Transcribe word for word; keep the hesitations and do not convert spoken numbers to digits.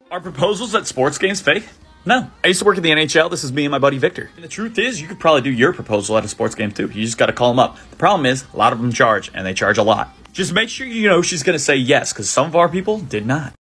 Are proposals at sports games fake? No. I used to work at the N H L. This is me and my buddy Victor. And the truth is, you could probably do your proposal at a sports game too. You just got to call them up. The problem is, a lot of them charge, and they charge a lot. Just make sure you know she's going to say yes, because some of our people did not.